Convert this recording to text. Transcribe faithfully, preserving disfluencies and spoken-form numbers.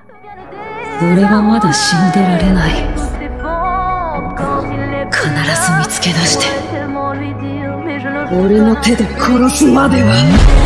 俺はまだ死んでられない。必ず見つけ出して俺の手で殺すまでは。